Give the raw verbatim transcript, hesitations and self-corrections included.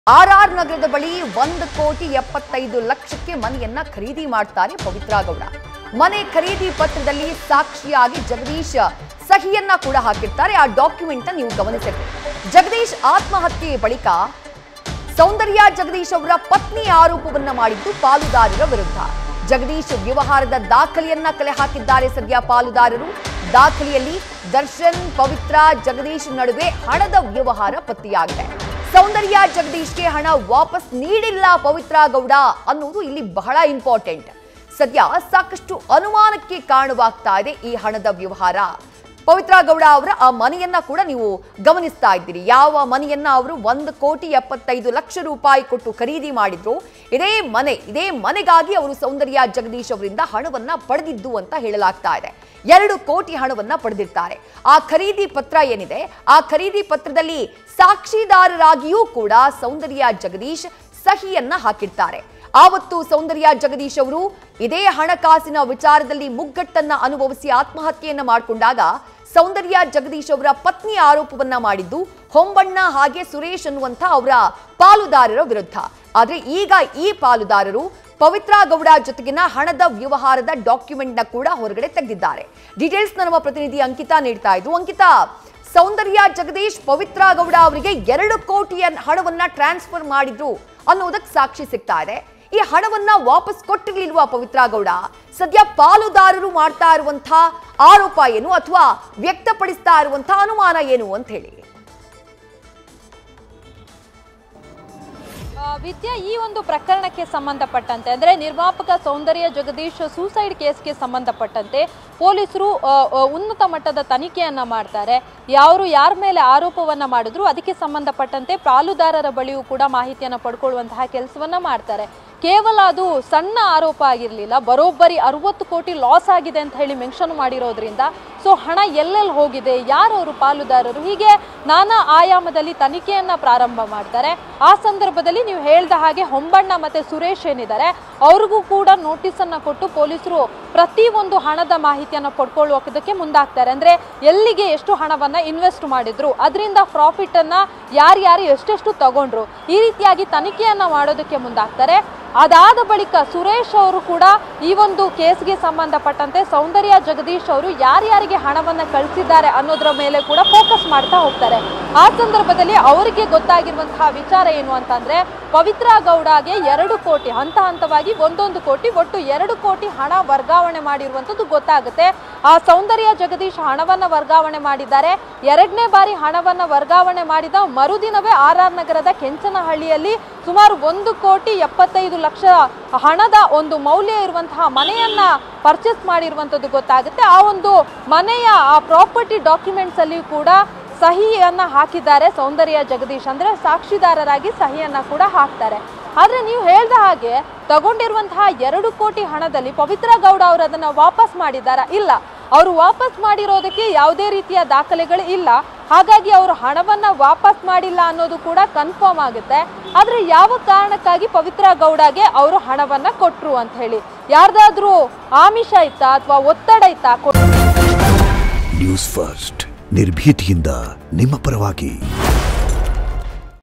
R R ನಗರದ ಬಳಿ ಒಂದು ಕೋಟಿ ಎಪ್ಪತ್ತೈದು ಲಕ್ಷಕ್ಕೆ ಮನೆಯನ್ನ ಖರೀದಿ ಮಾಡ್ತಾರೆ ಪವಿತ್ರ ಗೌಡ. ಮನೆ ಖರೀದಿ ಪತ್ರದಲ್ಲಿ ಸಾಕ್ಷಿಯಾಗಿ ಜಗದೀಶ್ ಸಹಿಯನ್ನ ಕೂಡ ಹಾಕಿರ್ತಾರೆ. ಆ ಡಾಕ್ಯುಮೆಂಟ್ ನೀವು ಗಮನಿಸಬೇಕು. ಜಗದೀಶ್ ಆತ್ಮಹತ್ಯೆ ಬಳಿಕ ಸೌಂದರ್ಯ ಜಗದೀಶ್ ಅವರ ಪತ್ನಿ ಆರೋಪವನ್ನ ಮಾಡಿದ್ದು ಪಾಲುದಾರರ ವಿರುದ್ಧ. ಜಗದೀಶ್ ವ್ಯವಹಾರದ ದಾಖಲೆಯನ್ನ ಕಲೆ ಹಾಕಿದ್ದಾರೆ ಸದ್ಯ ಪಾಲುದಾರರು. ದಾಖಲೆಯಲ್ಲಿ ದರ್ಶನ್, ಪವಿತ್ರ, ಜಗದೀಶ್ ನಡುವೆ ಹಣದ ವ್ಯವಹಾರ ಪತ್ತೆಯಾಗಿದೆ. ಸೌಂದರ್ಯ ಜಗದೀಶ್ಗೆ ಹಣ ವಾಪಸ್ ನೀಡಿಲ್ಲ ಪವಿತ್ರ ಗೌಡ ಅನ್ನೋದು ಇಲ್ಲಿ ಬಹಳ ಇಂಪಾರ್ಟೆಂಟ್. ಸದ್ಯ ಸಾಕಷ್ಟು ಅನುಮಾನಕ್ಕೆ ಕಾರಣವಾಗ್ತಾ ಇದೆ ಈ ಹಣದ ವ್ಯವಹಾರ. ಪವಿತ್ರ ಗೌಡ ಅವರ ಆ ಮನೆಯನ್ನ ಕೂಡ ನೀವು ಗಮನಿಸ್ತಾ ಇದ್ದೀರಿ. ಯಾವ ಮನೆಯನ್ನ ಅವರು ಒಂದು ಕೋಟಿ ಎಪ್ಪತ್ತೈದು ಲಕ್ಷ ರೂಪಾಯಿ ಕೊಟ್ಟು ಖರೀದಿ ಮಾಡಿದ್ರು, ಇದೇ ಮನೆ ಇದೇ ಮನೆಗಾಗಿ ಅವರು ಸೌಂದರ್ಯ ಜಗದೀಶ್ ಅವರಿಂದ ಹಣವನ್ನ ಪಡೆದಿದ್ದು ಅಂತ ಹೇಳಲಾಗ್ತಾ ಇದೆ. ಎರಡು ಕೋಟಿ ಹಣವನ್ನ ಪಡೆದಿರ್ತಾರೆ. ಆ ಖರೀದಿ ಪತ್ರ ಏನಿದೆ, ಆ ಖರೀದಿ ಪತ್ರದಲ್ಲಿ ಸಾಕ್ಷಿದಾರರಾಗಿಯೂ ಕೂಡ ಸೌಂದರ್ಯ ಜಗದೀಶ್ ಸಹಿಯನ್ನ ಹಾಕಿರ್ತಾರೆ. ಆವತ್ತು ಸೌಂದರ್ಯ ಜಗದೀಶ್ ಅವರು ಇದೇ ಹಣಕಾಸಿನ ವಿಚಾರದಲ್ಲಿ ಮುಗ್ಗಟ್ಟನ್ನ ಅನುಭವಿಸಿ ಆತ್ಮಹತ್ಯೆಯನ್ನ ಮಾಡಿಕೊಂಡಾಗ ಸೌಂದರ್ಯ ಜಗದೀಶ್ ಅವರ ಪತ್ನಿ ಆರೋಪವನ್ನ ಮಾಡಿದ್ದು ಹೊಂಬಣ್ಣ ಹಾಗೆ ಸುರೇಶ್ ಅನ್ನುವಂಥ ಅವರ ಪಾಲುದಾರರ ವಿರುದ್ಧ. ಆದ್ರೆ ಈಗ ಈ ಪಾಲುದಾರರು ಪವಿತ್ರ ಗೌಡ ಜೊತೆಗಿನ ಹಣದ ವ್ಯವಹಾರದ ಡಾಕ್ಯುಮೆಂಟ್ ನ ಕೂಡ ಹೊರಗಡೆ ತೆಗೆದಿದ್ದಾರೆ. ಡೀಟೇಲ್ಸ್ ನಮ್ಮ ಪ್ರತಿನಿಧಿ ಅಂಕಿತಾ ನೀಡ್ತಾ ಇದ್ರು. ಅಂಕಿತಾ, ಸೌಂದರ್ಯ ಜಗದೀಶ್ ಪವಿತ್ರ ಗೌಡ ಅವರಿಗೆ ಎರಡು ಕೋಟಿಯ ಹಣವನ್ನ ಟ್ರಾನ್ಸ್ಫರ್ ಮಾಡಿದ್ರು ಅನ್ನೋದಕ್ಕೆ ಸಾಕ್ಷಿ ಸಿಗ್ತಾ ಇದೆ. ಈ ಹಣವನ್ನ ವಾಪಸ್ ಕೊಟ್ಟಿರ್ಲಿಲ್ವಾ ಪವಿತ್ರ ಗೌಡ? ಸದ್ಯ ಪಾಲುದಾರರು ಮಾಡ್ತಾ ಇರುವಂತಹ ಆರೋಪ ಏನು ಅಥವಾ ವ್ಯಕ್ತಪಡಿಸ್ತಾ ಇರುವಂತಹ ಅನುಮಾನ ಏನು ಅಂತ ಹೇಳಿ. ವಿದ್ಯಾ, ಈ ಒಂದು ಪ್ರಕರಣಕ್ಕೆ ಸಂಬಂಧಪಟ್ಟಂತೆ ಅಂದರೆ ನಿರ್ಮಾಪಕ ಸೌಂದರ್ಯ ಜಗದೀಶ್ ಸೂಸೈಡ್ ಕೇಸ್ಗೆ ಸಂಬಂಧಪಟ್ಟಂತೆ ಪೊಲೀಸರು ಉನ್ನತ ಮಟ್ಟದ ತನಿಖೆಯನ್ನು ಮಾಡ್ತಾರೆ. ಯಾರು ಯಾರ ಮೇಲೆ ಆರೋಪವನ್ನು ಮಾಡಿದ್ರು ಅದಕ್ಕೆ ಸಂಬಂಧಪಟ್ಟಂತೆ ಪಾಲುದಾರರ ಬಳಿಯೂ ಕೂಡ ಮಾಹಿತಿಯನ್ನು ಪಡ್ಕೊಳ್ಳುವಂತಹ ಕೆಲಸವನ್ನು ಮಾಡ್ತಾರೆ. ಕೇವಲ ಅದು ಸಣ್ಣ ಆರೋಪ ಆಗಿರಲಿಲ್ಲ, ಬರೋಬ್ಬರಿ ಅರವತ್ತು ಕೋಟಿ ಲಾಸ್ ಆಗಿದೆ ಅಂತ ಹೇಳಿ ಮೆನ್ಷನ್ ಮಾಡಿರೋದ್ರಿಂದ ಸೊ ಹಣ ಎಲ್ಲೆಲ್ಲಿ ಹೋಗಿದೆ, ಯಾರು ಅವರು ಪಾಲುದಾರರು, ಹೀಗೆ ನಾನಾ ಆಯಾಮದಲ್ಲಿ ತನಿಖೆಯನ್ನು ಪ್ರಾರಂಭ ಮಾಡ್ತಾರೆ. ಆ ಸಂದರ್ಭದಲ್ಲಿ ನೀವು ಹೇಳ್ದ ಹಾಗೆ ಹೊಂಬಣ್ಣ ಮತ್ತು ಸುರೇಶ್ ಏನಿದ್ದಾರೆ ಅವ್ರಿಗೂ ಕೂಡ ನೋಟಿಸನ್ನು ಕೊಟ್ಟು ಪೊಲೀಸರು ಪ್ರತಿಯೊಂದು ಹಣದ ಮಾಹಿತಿಯನ್ನು ಪಡ್ಕೊಳ್ಳೋದಕ್ಕೆ ಮುಂದಾಗ್ತಾರೆ. ಅಂದರೆ ಎಲ್ಲಿಗೆ ಎಷ್ಟು ಹಣವನ್ನು ಇನ್ವೆಸ್ಟ್ ಮಾಡಿದ್ರು, ಅದರಿಂದ ಪ್ರಾಫಿಟನ್ನು ಯಾರ್ಯಾರು ಎಷ್ಟೆಷ್ಟು ತಗೊಂಡ್ರು, ಈ ರೀತಿಯಾಗಿ ತನಿಖೆಯನ್ನು ಮಾಡೋದಕ್ಕೆ ಮುಂದಾಗ್ತಾರೆ. ಅದಾದ ಬಳಿಕ ಸುರೇಶ್ ಅವರು ಕೂಡ ಈ ಒಂದು ಕೇಸ್ಗೆ ಸಂಬಂಧಪಟ್ಟಂತೆ ಸೌಂದರ್ಯ ಜಗದೀಶ್ ಅವರು ಯಾರ್ಯಾರಿಗೆ ಹಣವನ್ನು ಕಳಿಸಿದ್ದಾರೆ ಅನ್ನೋದರ ಮೇಲೆ ಕೂಡ ಫೋಕಸ್ ಮಾಡ್ತಾ ಹೋಗ್ತಾರೆ. ಆ ಸಂದರ್ಭದಲ್ಲಿ ಅವರಿಗೆ ಗೊತ್ತಾಗಿರುವಂತಹ ವಿಚಾರ ಏನು ಅಂತಂದ್ರೆ, ಪವಿತ್ರ ಗೌಡಗೆ ಎರಡು ಕೋಟಿ ಹಂತ ಹಂತವಾಗಿ ಒಂದೊಂದು ಕೋಟಿ ಒಟ್ಟು ಎರಡು ಕೋಟಿ ಹಣ ವರ್ಗಾವಣೆ ಮಾಡಿರುವಂಥದ್ದು ಗೊತ್ತಾಗುತ್ತೆ. ಆ ಸೌಂದರ್ಯ ಜಗದೀಶ್ ಹಣವನ್ನು ವರ್ಗಾವಣೆ ಮಾಡಿದ್ದಾರೆ. ಎರಡನೇ ಬಾರಿ ಹಣವನ್ನು ವರ್ಗಾವಣೆ ಮಾಡಿದ ಮರುದಿನವೇ ಆರ್ ಆರ್ ನಗರದ ಕೆಂಚನಹಳ್ಳಿಯಲ್ಲಿ ಸುಮಾರು ಒಂದು ಕೋಟಿ ಎಪ್ಪತ್ತೈದು ಲಕ್ಷ ಹಣದ ಒಂದು ಮೌಲ್ಯ ಇರುವಂತಹ ಮನೆಯನ್ನ ಪರ್ಚೇಸ್ ಮಾಡಿರುವಂಥದ್ದು ಗೊತ್ತಾಗುತ್ತೆ. ಆ ಒಂದು ಮನೆಯ ಆ ಪ್ರಾಪರ್ಟಿ ಡಾಕ್ಯುಮೆಂಟ್ಸ್ ಅಲ್ಲಿ ಕೂಡ ಸಹಿಯನ್ನ ಹಾಕಿದ್ದಾರೆ ಸೌಂದರ್ಯ ಜಗದೀಶ್, ಅಂದ್ರೆ ಸಾಕ್ಷಿದಾರರಾಗಿ ಸಹಿಯನ್ನ ಕೂಡ ಹಾಕ್ತಾರೆ. ಆದ್ರೆ ನೀವು ಹೇಳ್ದ ಹಾಗೆ ತಗೊಂಡಿರುವಂತಹ ಎರಡು ಕೋಟಿ ಹಣದಲ್ಲಿ ಪವಿತ್ರ ಗೌಡ ಅವರು ಅದನ್ನ ವಾಪಸ್ ಮಾಡಿದ್ದಾರಾ? ಇಲ್ಲ, ಅವರು ವಾಪಸ್ ಮಾಡಿರೋದಕ್ಕೆ ಯಾವುದೇ ರೀತಿಯ ದಾಖಲೆಗಳು ಇಲ್ಲ. ಹಾಗಾಗಿ ಅವರು ಹಣವನ್ನ ವಾಪಸ್ ಮಾಡಿಲ್ಲ ಅನ್ನೋದು ಕೂಡ ಕನ್ಫರ್ಮ್ ಆಗುತ್ತೆ. ಆದ್ರೆ ಯಾವ ಕಾರಣಕ್ಕಾಗಿ ಪವಿತ್ರ ಗೌಡಗೆ ಅವರು ಹಣವನ್ನ ಕೊಟ್ರು ಅಂತ ಹೇಳಿ ಯಾರ್ದಾದ್ರೂ ಆಮಿಷ ಇತ್ತಾ ಅಥವಾ ಒತ್ತಡ ಇತ್ತಾ? ನ್ಯೂಸ್ ಫಸ್ಟ್ ನಿರ್ಭೀತಿಯಿಂದ ನಿಮ್ಮ ಪರವಾಗಿ.